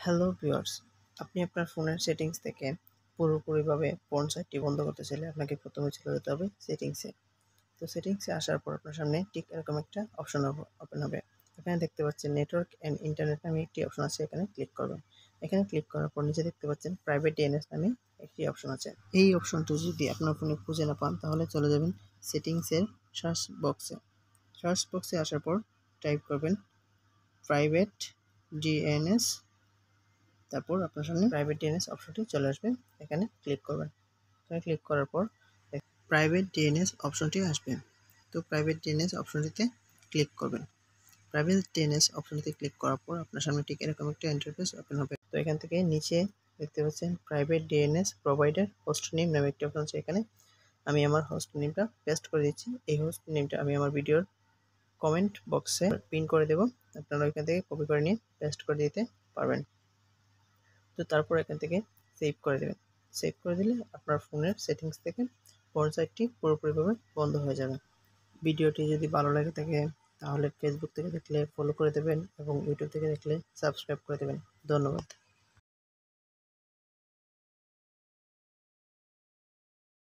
Hello viewers, আপনি আপনার ফোনের সেটিংস থেকে পুরোপুরিভাবে পর্ন সাইটটি বন্ধ করতে চাইলে আপনাকে প্রথমে চলে যেতে হবে সেটিংসে। তো সেটিংসে আসার পর আপনার সামনে ঠিক এরকম একটা অপশন ওপেন হবে। এখানে দেখতে পাচ্ছেন নেটওয়ার্ক অ্যান্ড ইন্টারনেট নামে একটি অপশন আছে, এখানে ক্লিক করবেন। এখানে ক্লিক করার পর নিচে দেখতে পাচ্ছেন প্রাইভেট ডিএনএস নামে একটি অপশন আছে। এই অপশনটি যদি আপনার ফোনে খুঁজে না পান তাহলে চলে যাবেন সেটিংসের সার্চ বক্সে। সার্চ বক্সে আসার পর টাইপ করবেন প্রাইভেট ডিএনএস, তারপর আপনার সামনে প্রাইভেট ডিএনএস অপশনটি চলে আসবে। এখানে ক্লিক করবেন। এখানে ক্লিক করার পর প্রাইভেট ডিএনএস অপশনটি আসবে। তো প্রাইভেট ডিএনএস অপশনটিতে ক্লিক করবেন। প্রাইভেট ডিএনএস অপশনটিতে ক্লিক করার পর আপনার সামনে ঠিক এরকম একটা ইন্টারফেস ওপেন হবে। তো এখান থেকে নিচে দেখতে পাচ্ছেন private DNS provider host name নামে একটি অপশন আছে। এখানে আমি আমার হোস্ট নেমটা পেস্ট করে দিচ্ছি। এই হোস্ট নেমটা আমি আমার ভিডিওর কমেন্ট বক্সে পিন করে দেব। আপনারা এখান থেকে কপি করে নিয়ে পেস্ট করে দিতে পারবেন। তো তারপর এখান থেকে সেভ করে দেবেন। সেভ করে দিলে আপনার ফোনের সেটিংস থেকে পর্ন সাইটটি পুরোপুরিভাবে বন্ধ হয়ে যাবে। ভিডিওটি যদি ভালো লাগে থাকে তাহলে ফেসবুক থেকে দেখলে ফলো করে দেবেন এবং ইউটিউব থেকে দেখলে সাবস্ক্রাইব করে দেবেন। ধন্যবাদ।